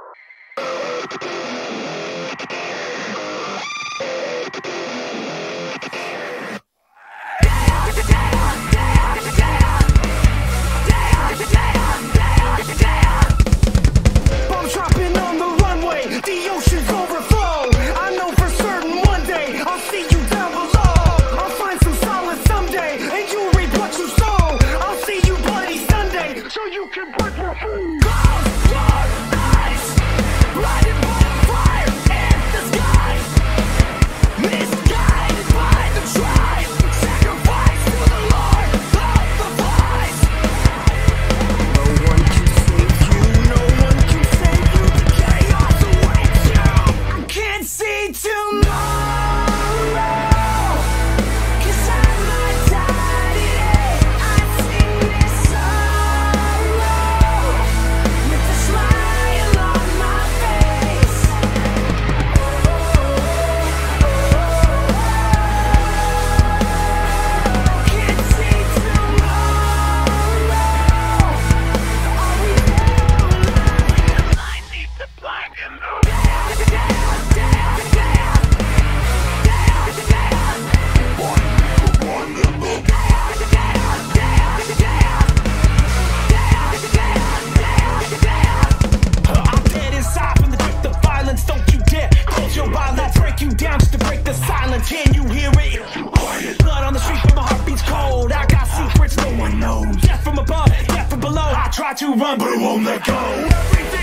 Can you hear it? Blood on the street, but my heart beats cold. I got secrets no one knows. Death from above, death from below. I try to run, but it won't let go.